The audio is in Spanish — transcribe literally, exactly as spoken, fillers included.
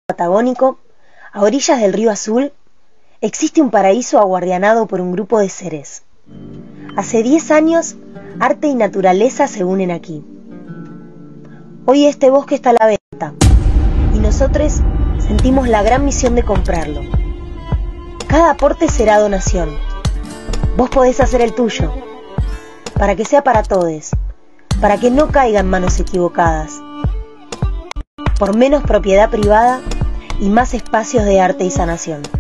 patagónico, a orillas del río Azul, existe un paraíso aguardianado por un grupo de seres. Hace diez años, arte y naturaleza se unen aquí. Hoy este bosque está a la venta, y nosotros sentimos la gran misión de comprarlo. Cada aporte será donación. Vos podés hacer el tuyo, para que sea para todos, para que no caiga en manos equivocadas, por menos propiedad privada y más espacios de arte y sanación.